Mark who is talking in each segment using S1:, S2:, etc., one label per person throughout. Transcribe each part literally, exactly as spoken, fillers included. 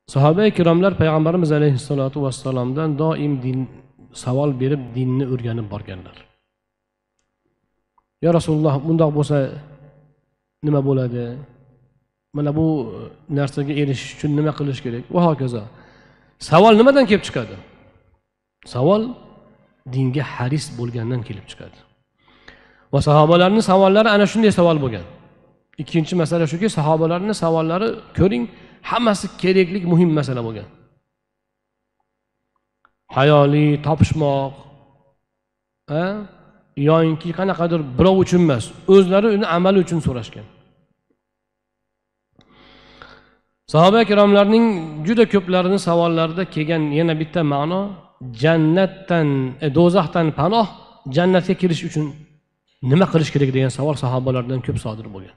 S1: Sahoba-i kiromlar payg'ambarimiz alayhissalotu vassalomdan doim din savol berib dinni o'rganib borganlar. Ya Rasululloh, bundoq bo'lsa nima bo'ladi? Mana bu narsaga erishish uchun nima qilish kerak? Va hokazo. Savol nimadan kelib chiqadi? Savol dinga haris bo'lgandan kelib chiqadi. Va sahobalarning savollari ana shunday savol bo'lgan. Ikkinchi masala shuki, sahobalarning savollari ko'ring, hammasi keraklik muhim masala bo'lgan. Hayoli, topishmoq, ha? Yo'inki qanaqadir birov uchun emas, o'zlari uni amali uchun so'rashgan. Sahoba kiromlarning juda ko'plarining savollarida kelgan yana bitta ma'no jannatdan, e, do'zaxdan panoh, jannatga kirish uchun nima qilish kerak degan savol sahobalardan ko'p sodir bo'lgan.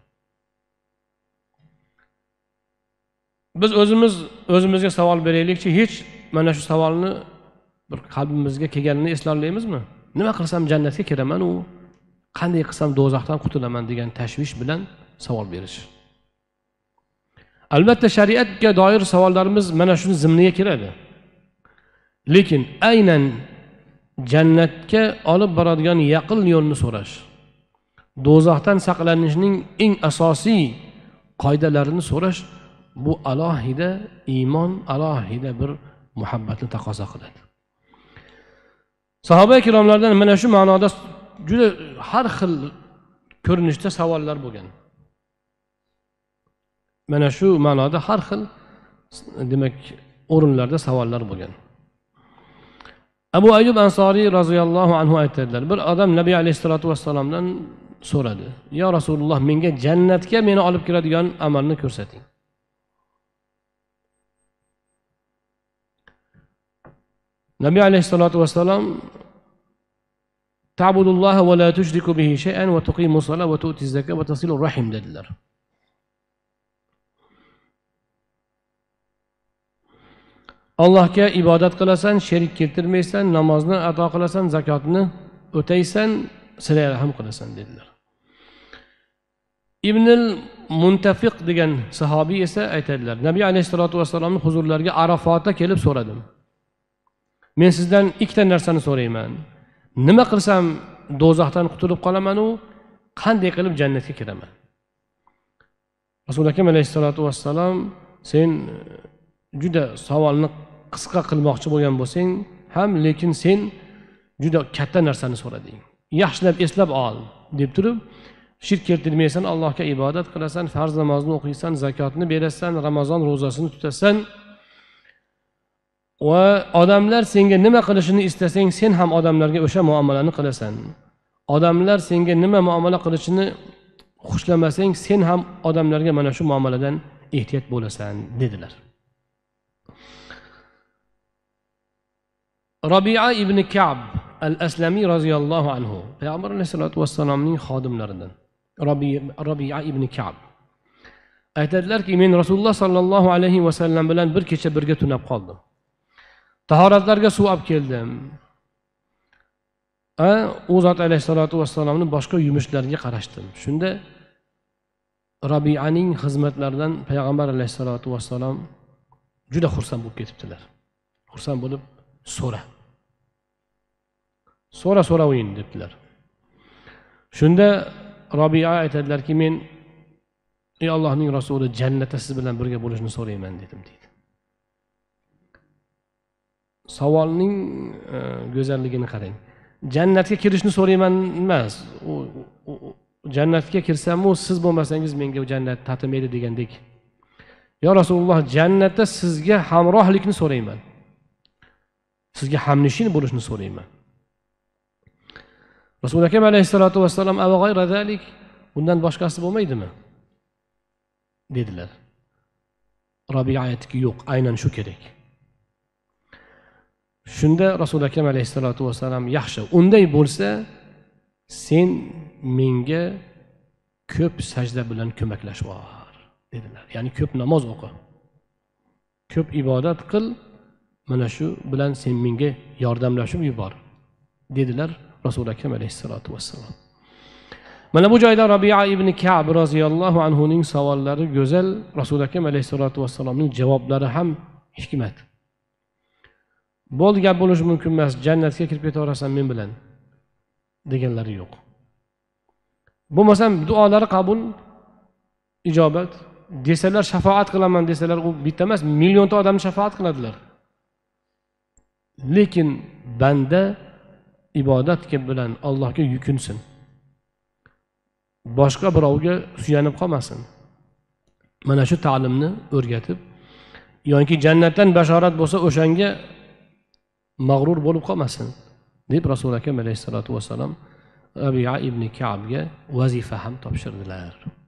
S1: Biz o'zimiz o'zimizga savol beraylikchi, hech mana shu savolni bir qalbimizga kelganini eslayapmizmi? Nima qilsam jannatga kiraman, u qanday qilsam do'zaxdan qutulaman degan tashvish bilan savol berish. Albatta shariatga doir savollarimiz mana shuni zimniga kiradi. Lekin aynan jannatga olib boradigan yaqin yo'lni so'rash, do'zaxdan saqlanishning eng asosiy qoidalarini so'rash, bu alohida iymon, alohida bir muhabbatni taqozo qiladi. Sahoba kiromlardan mana shu ma'noda juda har xil ko'rinishda savollar bo'lgan. Mana shu ma'noda har xil demak o'rinlarda savollar bo'lgan. Abu Ayyub Ansoriy roziyallohu anhu aytadilar, bir odam Nabiy alayhisolatu vassalomdan so'radi: "Ya Rasululloh, menga jannatga meni olib kiradigan amalni ko'rsating." Nabiy alayhisolatu vassalom "Ta'budulloha va la tushriku bihi shay'an va tuqimus sola va tu'tiz zakat va tasilur rahim" dedilar. Allohga ibodat qilasan, sherik keltirmaysan, namozni ado qilasan, zakotni o'taysan, sila rahim qilasan dedilar. Ibnul Muntafiq degan sahobiy esa aytadilar, Nabiy alayhisolatu vassalomning huzurlariga Arafotda kelib so'radim. Men sizdan ikkita narsani so'rayman. Nima qilsam do'zaxdan qutulib qolaman u, qanday qilib jannatga kiraman? Rasululloh alayhisolatu vassalom, sen juda savolni qisqa qilmoqchi bo'lgan bo'lsang ham, lekin sen juda katta narsani so'rading. Yaxshilab eslab ol deb turib, shirk keltirmaysan, Allohga ibodat qilasan, farz namozni o'qiysan, zakotni berasan, Ramazon ro'zasini tutasan va odamlar senga nima qilishini istasang, sen ham odamlarga o'sha muomalani qilasan. Odamlar senga nima muomala qilishini xushlamasang, sen ham odamlarga mana shu muomaladan ehtiyot bo'lasan dedilar. Rabi'a ibn Ka'b al-Aslami roziyallohu anhu, Payg'ambar alayhisolatu vassalomning xodimlaridan. Rabi'a ibn Ka'b aytadilarki, men Rasululloh sallallohu alayhi vasallam bilan bir kecha birga tunab qoldim. Tahoratlarga suv olib keldim. A, u zot alayhisolatu vassalomning boshqa yumushlariga qarashdim. Shunda Rabi'aning xizmatlaridan Payg'ambar alayhisolatu vassalom juda xursand bo'lib ketibdilar. Xursand bo'lib, so'ra. So'ra so'ra o'yin dedilar. Shunda Rabi'a aytadilarki, men ey Allohning rasuli, jannatda siz bilan birga bo'lishni so'rayman dedim deydi. Savolning e, go'zalligini qarang. Jannatga kirishni so'rayman emas. U jannatga kirsam, u siz bo'lmasangiz menga jannat tatimaydi degandek. Ya Rasululloh, jannatda sizga hamrohlikni so'rayman. Sizga hamnishin bo'lishni so'rayman. Rasululloh alayhisolatu vassalom "Ava g'ayra zalik", bundan boshqasi bo'lmaydimi? dedilar. Rabi'a aytdiki, yo'q, aynan shu kerak. Shunda Rasululloh alayhisolatu vassalom, yaxshi, unday bo'lsa sen menga ko'p sajda bilan ko'maklashvor dedilar. Ya'ni ko'p namoz o'qi, ko'p ibodat qil, mana shu bilan sen menga yordamlashib yubor dedilar Rasululloh alayhisolatu vassalom. Mana bu joyda Rabi'a ibn Ka'b roziyallohu anhu ning savollari go'zal, Rasululloh alayhisolatu vassalomning javoblari ham hikmat. Bo'ldi, gap bo'lishi mumkin emas, jannatga kirib ketaverasan men bilan deganlari yo'q. Bo'lmasam duolari qabul, ijobat desalar, shafaat qilaman desalar, u bitta emas, millionta odamni shafaat qiladilar. Lekin banda ibodatga bilan Allohga yukinsin. Boshqa birovga suyanib qolmasin. Mana shu ta'limni o'rgatib, yoki jannatdan bashorat bo'lsa o'shanga mag'rur bo'lib qolmasin deb Rasul akam alayhisolatu vasallam Rabi'a ibn Ka'bga vazifa ham topshirdilar.